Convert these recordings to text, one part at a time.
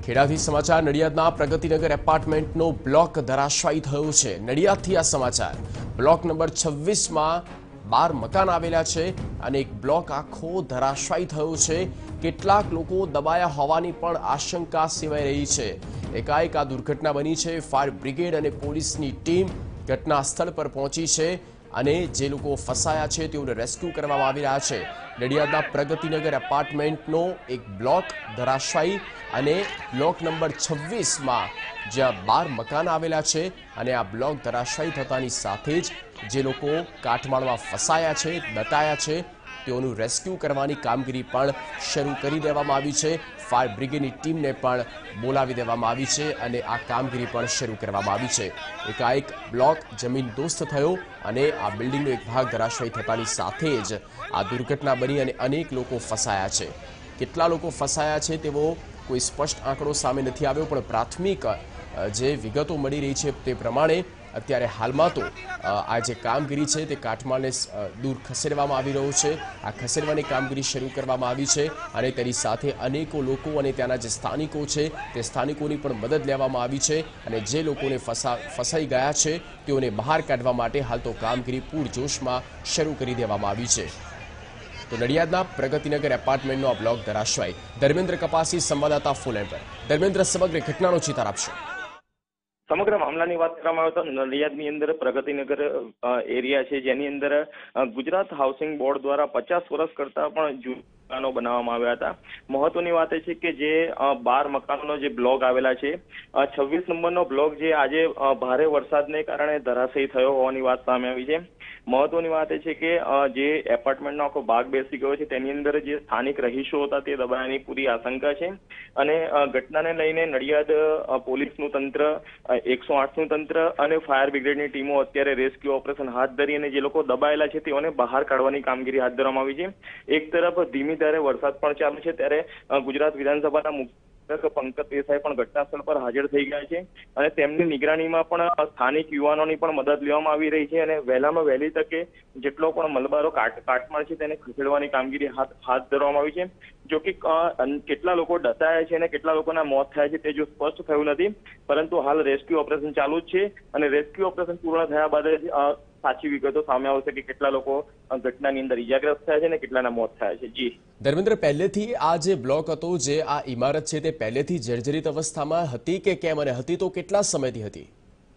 ખેડાથી સમાચાર નડિયાદના પ્રગતિનગર એપાર્ટમેન્ટનો બ્લોક ધરાશાયી થયો છે। નડિયાદથી આ સમાચાર। બ્લોક નંબર 26માં 12 મકાન આવેલા છે અને એક બ્લોક આખો ધરાશાયી થયો છે। કેટલાક લોકો દબાયા હોવાની પણ આશંકા સેવાઈ રહી છે। એકાએક આ દુર્ઘટના બની છે। ફાયર બ્રિગેડ અને પોલીસની ટીમ ઘટના સ્થળ પર પહોંચી છે અને જે લોકો ફસાયા છે તેઓને રેસ્ક્યુ કરવામાં આવી રહ્યા છે। નડિયાદના પ્રગતિનગર એપાર્ટમેન્ટનો એક બ્લોક ધરાશાયી અને બ્લોક નંબર 26માં જ્યાં 12 મકાન આવેલા છે અને આ બ્લોક ધરાશાયી થતાની સાથે જ જે લોકો કાટમાળમાં ફસાયા છે, દટાયા છે તેઓનું રેસ્ક્યુ કરવાની કામગીરી પણ શરૂ કરી દેવામાં આવી છે। ફાયર બ્રિગેડની ટીમને પણ બોલાવી દેવામાં આવી છે અને આ કામગીરી પણ શરૂ કરવામાં આવી છે। એકાએક બ્લોક જમીનદોસ્ત થયો અને આ બિલ્ડિંગનો એક ભાગ ધરાશાયી થતાની સાથે જ આ દુર્ઘટના બની અને અનેક લોકો ફસાયા છે। કેટલા લોકો ફસાયા છે તેવો કોઈ સ્પષ્ટ આંકડો સામે નથી આવ્યો, પણ પ્રાથમિક જે વિગતો મળી રહી છે તે પ્રમાણે અત્યારે હાલમાં તો આ જે કામગીરી છે તે કાટમાળને દૂર ખસેડવામાં આવી રહ્યો છે। આ ખસેડવાની કામગીરી શરૂ કરવામાં આવી છે અને તેની સાથે અનેકો લોકો અને ત્યાંના જે સ્થાનિકો છે તે સ્થાનિકોની પણ મદદ લેવામાં આવી છે અને જે લોકોને ફસાઈ ગયા છે તેઓને બહાર કાઢવા માટે હાલ તો કામગીરી પૂરજોશમાં શરૂ કરી દેવામાં આવી છે। તો નડિયાદના પ્રગતિનગર એપાર્ટમેન્ટનો આ બ્લોક ધરાશાયી। ધર્મેન્દ્ર કપાસી સંવાદદાતા ફૂલ એમ્પર। ધર્મેન્દ્ર, સમગ્ર ઘટનાનો ચિતાર આપશો। સમગ્ર મામલાની વાત કરવામાં આવે તો નડિયાદની અંદર પ્રગતિનગર એરિયા છે, જેની અંદર ગુજરાત હાઉસિંગ બોર્ડ દ્વારા 50 વર્ષ કરતા પણ જૂના મકાનો બનાવવામાં આવ્યા હતા। મહત્વની વાત એ છે કે જે 12 મકાનોનો જે બ્લોક આવેલા છે, 26 નંબરનો બ્લોક જે આજે ભારે વરસાદને કારણે ધરાશાયી થયો હોવાની વાત સામે આવી છે। મહત્વની વાત એ છે કે જે એપાર્ટમેન્ટનો આખો ભાગ બેસી ગયો છે તેની અંદર જે સ્થાનિક રહીશો હતા તે દબાયાની પૂરી આશંકા છે અને ઘટનાને લઈને નડિયાદ પોલીસનું તંત્ર, 108નું તંત્ર અને ફાયર બ્રિગેડની ટીમો અત્યારે રેસ્ક્યુ ઓપરેશન હાથ ધરી અને જે લોકો દબાયેલા છે તેઓને બહાર કાઢવાની કામગીરી હાથ ધરવામાં આવી છે। એક તરફ ધીમી ધારે વરસાદ પણ ચાલુ છે, ત્યારે ગુજરાત વિધાનસભાના મુખ્ય પંકજ દેસાઈ પણ ઘટના સ્થળ પર હાજર થઈ ગયા છે અને તેમની નિગરાનીમાં પણ સ્થાનિક યુવાનોની પણ મદદ લેવામાં આવી રહી છે અને વહેલામાં વહેલી તકે જેટલો પણ મલબારો કાટમાળ છે તેને ખસેડવાની કામગીરી હાથ ધરવામાં આવી છે। જો કે કેટલા લોકો દટાયા છે અને કેટલા લોકોના મોત થયા છે તે જો સ્પષ્ટ થયું નથી, પરંતુ હાલ રેસ્ક્યુ ઓપરેશન ચાલુ જ છે અને રેસ્ક્યુ ઓપરેશન પૂર્ણ થયા બાદ સાચી વિગતો સામે આવશે કે કેટલા લોકો ઘટનાની અંદર ઇજાગ્રસ્ત થયા છે અને કેટલાના મોત થયા છે। જી ધર્મેન્દ્ર, પહેલેથી આ જે બ્લોક હતો, જે આ ઇમારત છે તે પહેલેથી જર્જરિત અવસ્થામાં હતી કે કેમ, અને હતી તો કેટલા સમયથી હતી?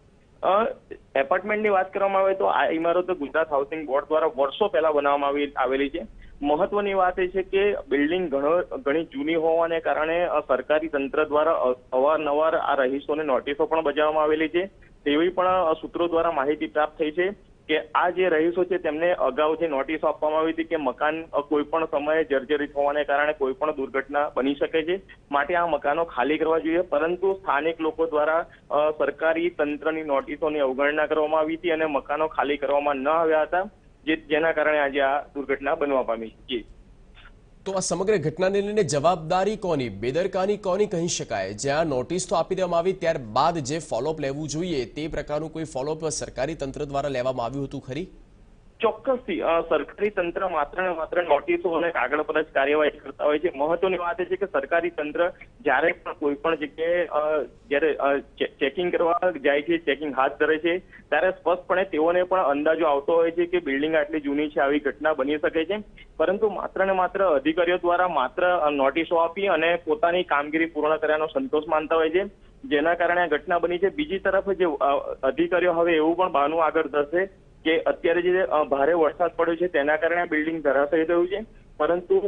એપાર્ટમેન્ટની વાત કરવામાં આવે તો આ ઇમારત ગુજરાત હાઉસિંગ બોર્ડ દ્વારા વર્ષો પહેલા બનાવવામાં આવેલી છે। મહત્વની વાત એ છે કે બિલ્ડિંગ ઘણી જૂની હોવાને કારણે સરકારી તંત્ર દ્વારા અવારનવાર આ રહીશોને નોટિસો પણ બજાવવામાં આવેલી છે। તેવી પણ સૂત્રો દ્વારા માહિતી પ્રાપ્ત થઈ છે કે આ જે રહીશો છે તેમને અગાઉ જે નોટિસો આપવામાં આવી હતી કે મકાન કોઈ પણ સમયે જર્જરિત હોવાને કારણે કોઈ પણ દુર્ઘટના બની શકે છે, માટે આ મકાનો ખાલી કરવા જોઈએ, પરંતુ સ્થાનિક લોકો દ્વારા સરકારી તંત્રની નોટિસોની અવગણના કરવામાં આવી હતી અને મકાનો ખાલી કરવામાં ન આવ્યા હતા, જેના કારણે આજે આ દુર્ઘટના બનવા પામી છે। તો આ સમગ્ર ઘટનાને લઈને જવાબદારી કોની, બેદરકારી કોની કહી શકાય? જ્યાં નોટિસ તો આપી દેવામાં આવી, ત્યારબાદ જે ફોલોઅપ લેવું જોઈએ તે પ્રકારનું કોઈ ફોલોઅપ સરકારી તંત્ર દ્વારા લેવામાં આવ્યું હતું ખરી? ચોક્કસથી સરકારી તંત્ર માત્ર ને માત્ર નોટિસો અને કાગળ પર જ કાર્યવાહી કરતા હોય છે। મહત્વની વાત એ છે કે સરકારી તંત્ર જ્યારે પણ કોઈ પણ જગ્યાએ જ્યારે ચેકિંગ કરવા જાય છે, ચેકિંગ હાથ ધરે છે, ત્યારે સ્પષ્ટપણે તેઓને પણ અંદાજો આવતો હોય છે કે બિલ્ડિંગ આટલી જૂની છે, આવી ઘટના બની શકે છે, પરંતુ માત્ર ને માત્ર અધિકારીઓ દ્વારા માત્ર નોટિસો આપી અને પોતાની કામગીરી પૂર્ણ કર્યાનો સંતોષ માનતા હોય છે, જેના કારણે આ ઘટના બની છે। બીજી તરફ જે અધિકારીઓ હવે એવું પણ બહાનું આગળ ધરશે કે અત્યારે જે ભારે વરસાદ પડ્યો છે તેના કારણે બિલ્ડિંગ ધરાશાયી થયું છે, પરંતુ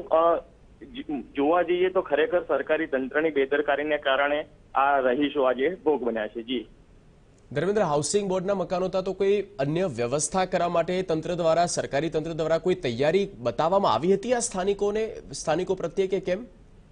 જોવા જઈએ તો ખરેખર સરકારી તંત્રની બેદરકારીને કારણે આ રહીશો આજે ભોગ બન્યા છે। જી ધર્મેન્દ્ર, હાઉસિંગ બોર્ડના મકાનો હતા તો કોઈ અન્ય વ્યવસ્થા કરવા માટે તંત્ર દ્વારા, સરકારી તંત્ર દ્વારા કોઈ તૈયારી બતાવવામાં આવી હતી આ સ્થાનિકો પ્રત્યે કે કેમ?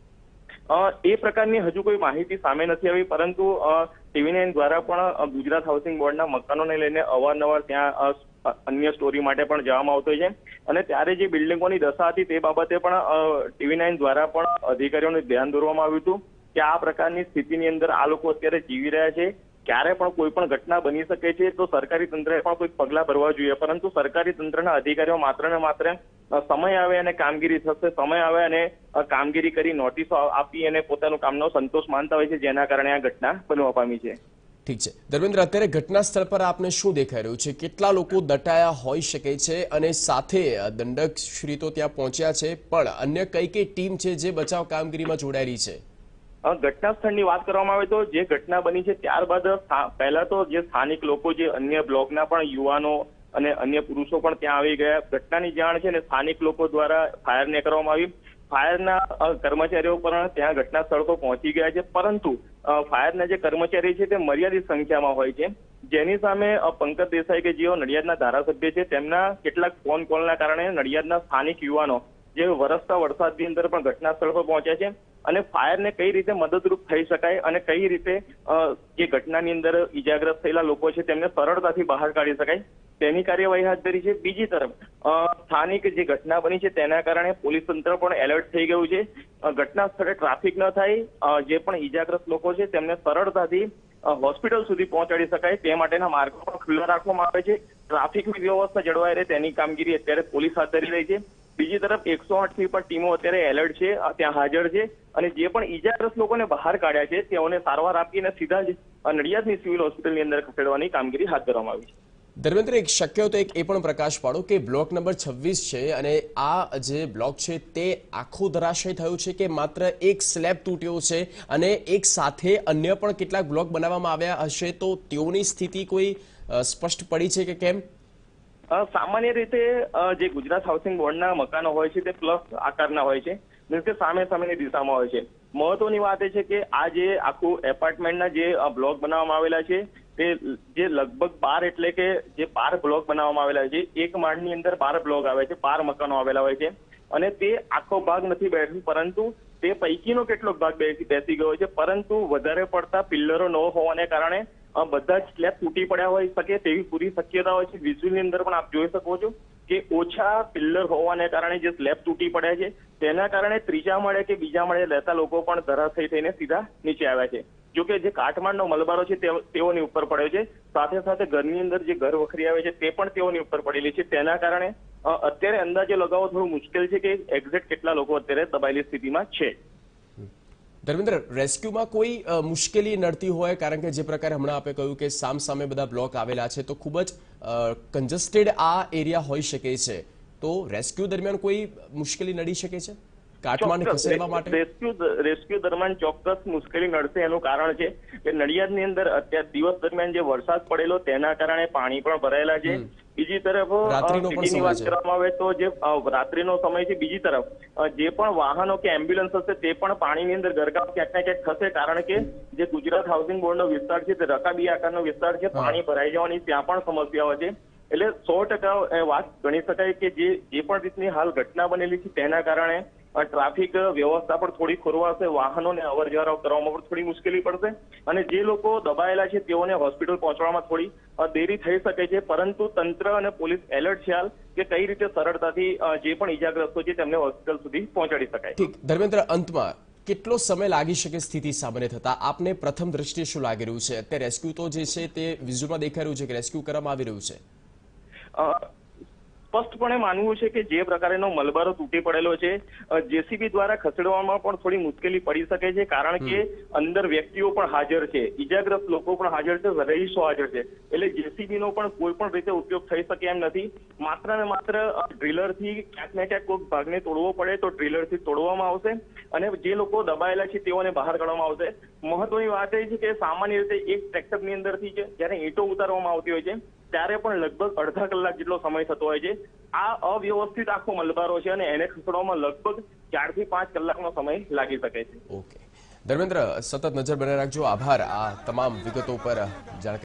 એ પ્રકારની હજુ કોઈ માહિતી સામે નથી આવી, પરંતુ Tv9 દ્વારા પણ ગુજરાત હાઉસિંગ બોર્ડના મકાનોને લઈને અવારનવાર ત્યાં અન્ય સ્ટોરી માટે પણ જવામાં આવતો છે અને ત્યારે જે બિલ્ડિંગોની દશા હતી તે બાબતે પણ Tv9 દ્વારા પણ અધિકારીઓને ધ્યાન દોરવામાં આવ્યું હતું કે આ પ્રકારની સ્થિતિની અંદર આ લોકો અત્યારે જીવી રહ્યા છે, ક્યારે પણ કોઈ પણ ઘટના બની શકે છે, તો સરકારી તંત્રએ પણ કોઈ પગલાં ભરવા જોઈએ, પરંતુ સરકારી તંત્રના અધિકારીઓ માત્ર ને માત્ર સમય આવે અને કામગીરી થશે, સમય આવે અને કામગીરી કરી નોટિસો આપી અને પોતાનું કામનો સંતોષ માનતા હોય છે, જેના કારણે આ ઘટના બનવા પામી છે. ઠીક છે ધર્મેન્દ્ર, અત્યારે ઘટના સ્થળ પર આપને શું દેખાઈ રહ્યું છે? કેટલા લોકો દટાયા હોઈ શકે છે અને સાથે દંડક શ્રી તો ત્યાં પહોંચ્યા છે, પણ અન્ય કઈ ટીમ છે જે બચાવ કામગીરીમાં જોડાયેલી છે? ઘટના સ્થળની વાત કરવામાં આવે તો જે ઘટના બની છે ત્યારબાદ પહેલા તો જે સ્થાનિક લોકો, જે અન્ય બ્લોકના પણ યુવાનો અને અન્ય પુરુષો પણ ત્યાં આવી ગયા. ઘટનાની જાણ છે ને સ્થાનિક લોકો દ્વારા ફાયરને કરવામાં આવી. ફાયરના કર્મચારીઓ પણ ત્યાં ઘટના સ્થળ પર પહોંચી ગયા છે, પરંતુ ફાયરના જે કર્મચારી છે તે મર્યાદિત સંખ્યામાં હોય છે, જેની સામે પંકજ દેસાઈ કે જેઓ નડિયાદના ધારાસભ્ય છે, તેમના કેટલાક ફોન કોલના કારણે નડિયાદના સ્થાનિક યુવાનો જે વરસતા વરસાદની અંદર પણ ઘટના સ્થળ પર પહોંચ્યા છે અને ફાયરને કઈ રીતે મદદરૂપ થઈ શકાય અને કઈ રીતે જે ઘટનાની અંદર ઈજાગ્રસ્ત થયેલા લોકો છે તેમને સરળતાથી બહાર કાઢી શકાય તેની કાર્યવાહી હાથ ધરી છે. બીજી તરફ સ્થાનિક જે ઘટના બની છે તેના કારણે પોલીસ તંત્ર પણ એલર્ટ થઈ ગયું છે. ઘટના સ્થળે ટ્રાફિક ન થાય, જે પણ ઈજાગ્રસ્ત લોકો છે તેમને સરળતાથી હોસ્પિટલ સુધી પહોંચાડી શકાય તે માટેના માર્ગો પણ ખુલ્લા રાખવામાં આવે છે. ટ્રાફિકની વ્યવસ્થા જળવાઈ રહે તેની કામગીરી અત્યારે પોલીસ હાથ ધરી રહી છે. બીજી તરફ 108 થી પણ ટીમો અત્યારે એલર્ટ છે, ત્યાં હાજર છે અને જે પણ ઈજાગ્રસ્ત લોકોને બહાર કાઢ્યા છે તેઓને સારવાર આપીને સીધા જ નડિયાદની સિવિલ હોસ્પિટલની અંદર ખસેડવાની કામગીરી હાથ ધરવામાં આવી છે. ધર્મેન્દ્ર, એક શક્ય તો એક એ પણ પ્રકાશ પાડો કે બ્લોક નંબર 26 છે અને આ જે બ્લોક છે તે આખો ધરાશય થયું છે કે માત્ર એક સ્લેબ તૂટ્યો છે અને એક સાથે અન્ય પણ કેટલાક બ્લોક બનાવવામાં આવ્યા હશે, તો તેઓની સ્થિતિ કોઈ સ્પષ્ટ પડી છે કે કેમ? સામાન્ય રીતે જે ગુજરાત હાઉસિંગ બોર્ડના મકાનો હોય છે તે પ્લસ આકારના હોય છે, મીન્સ કે સામેની દિશામાં હોય છે. મહત્વની વાત એ છે કે આ જે આખું એપાર્ટમેન્ટના જે બ્લોક બનાવવામાં આવેલા છે તે જે લગભગ 12 એટલે કે જે 12 બ્લોક બનાવવામાં આવેલા છે, એક માળની અંદર 12 બ્લોક આવે છે, 12 મકાનો આવેલા હોય છે અને તે આખો ભાગ નથી બેઠું, પરંતુ તે પૈકીનો કેટલોક ભાગ બેસી ગયો છે. પરંતુ વધારે પડતા પિલ્લરો ન હોવાને કારણે બધા જ સ્લેબ તૂટી પડ્યા હોઈ શકે તેવી પૂરી શક્યતા હોય છે. વિઝ્યુઅલની અંદર પણ આપ જોઈ શકો છો કે ઓછા પિલ્લર હોવાને કારણે જે સ્લેબ તૂટી પડ્યા છે તેના કારણે ત્રીજા માળે કે બીજા માળે રહેતા લોકો પણ ધરાશયી થઈને સીધા નીચે આવ્યા છે. જોકે જે કાટમાળનો મલબારો છે તેઓની ઉપર પડ્યો છે, સાથે સાથે ઘરની અંદર જે ઘર વખરી આવે છે તે પણ તેઓની ઉપર પડેલી છે. તેના કારણે અત્યારે અંદાજો લગાવવો થોડું મુશ્કેલ છે કે એક્ઝેક્ટ કેટલા લોકો અત્યારે દબાયેલી સ્થિતિમાં છે. ધર્મેન્દ્ર, રેસ્ક્યુમાં કોઈ મુશ્કેલી નડતી હોય, કારણ કે જે પ્રકારે હમણાં આપે કહ્યું કે સામે બધા બ્લોક આવેલા છે તો ખૂબ જ કન્જસ્ટેડ આ એરિયા હોઈ શકે છે, તો રેસ્ક્યુ દરમિયાન કોઈ મુશ્કેલી નડી શકે છે કાટમાળને ખસેડવા માટે? રેસ્ક્યુ દરમિયાન ચોક્કસ મુશ્કેલી નડશે. એનું કારણ છે કે નડિયાદની અંદર અત્યારે દિવસ દરમિયાન જે વરસાદ પડેલો તેના કારણે પાણી પણ ભરાયેલા છે. બીજી તરફ સિટીની વાત કરવામાં આવે તો જે રાત્રિનો સમય છે, બીજી તરફ જે પણ વાહનો કે એમ્બ્યુલન્સ હશે તે પણ પાણીની અંદર ગરકાવ ક્યાંક ને ક્યાંક થશે, કારણ કે જે ગુજરાત હાઉસિંગ બોર્ડનો વિસ્તાર છે તે રકાબી આકારનો વિસ્તાર છે, પાણી ભરાઈ જવાની ત્યાં પણ સમસ્યાઓ છે. એટલે 100% વાત ગણી શકાય કે જે પણ રીતની હાલ ઘટના બનેલી છે તેના કારણે ટ્રાફિક વ્યવસ્થા પણ થોડી ખોરવાશે, વાહનોને અવર જવર કરવામાં પણ થોડી મુશ્કેલી પડશે અને જે લોકો દબાયેલા છે તેઓને હોસ્પિટલ પહોંચવામાં થોડી દેરી થઈ શકે છે. પરંતુ તંત્ર અને પોલીસ એલર્ટ છે હાલ કે કઈ રીતે સરળતાથી જે પણ ઈજાગ્રસ્તો છે તેમને હોસ્પિટલ સુધી પહોંચાડી શકાય. ઠીક ધર્મેન્દ્ર, અંતમાં કેટલો સમય લાગી શકે સ્થિતિ સામાન્ય થતા? આપને પ્રથમ દ્રષ્ટિએ શું લાગી રહ્યું છે? અત્યારે રેસ્ક્યુ તો જે છે તે વિઝ્યુઅલમાં દેખાઈ રહ્યું છે કે રેસ્ક્યુ કરવામાં આવી રહ્યું છે. સ્પષ્ટપણે માનવું છે કે જે પ્રકારનો મલબારો તૂટી પડેલો છે, જેસીબી દ્વારા ખસેડવામાં પણ થોડી મુશ્કેલી પડી શકે છે, કારણ કે અંદર વ્યક્તિઓ પણ હાજર છે, ઈજાગ્રસ્ત લોકો પણ હાજર છે, રહીશો હાજર છે, એટલે જેસીબીનો પણ કોઈ પણ રીતે ઉપયોગ થઈ શકે એમ નથી. માત્ર ને માત્ર ડ્રિલરથી ક્યાંક ને ક્યાંક કોઈ ભાગને તોડવો પડે તો ડ્રિલરથી તોડવામાં આવશે અને જે લોકો દબાયેલા છે તેઓને બહાર કાઢવામાં આવશે. મહત્વની વાત એ છે કે સામાન્ય રીતે એક ટ્રેક્ટરની અંદરથી જ્યારે ઈંટો ઉતારવામાં આવતી હોય છે ત્યારે પણ લગભગ અડધા કલાક જેટલો સમય થતો હોય છે. આ અવ્યવસ્થિત આખો મલબારો છે અને એને ખસેડવામાં લગભગ 4 થી 5 કલાકનો સમય લાગી શકે છે. ઓકે ધર્મેન્દ્ર, સતત નજર બનાવી રાખજો. આભાર આ તમામ વિગતો પર જાણકારી